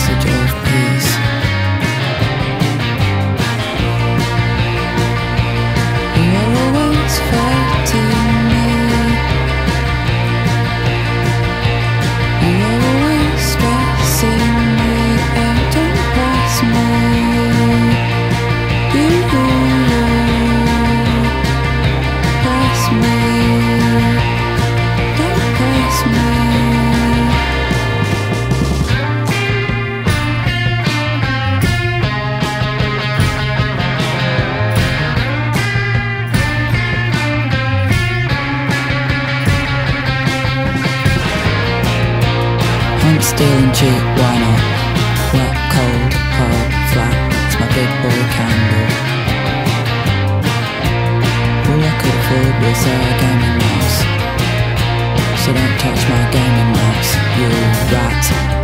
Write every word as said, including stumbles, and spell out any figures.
message of peace. You're always fighting me. You're always stressing me out, don't press me. You press me, don't press me. Hunt, steal and cheat, why not? Wet, cold, hard, flat, it's my big boy candle. All I could afford was a gaming mouse, so don't touch my gaming mouse, you rat.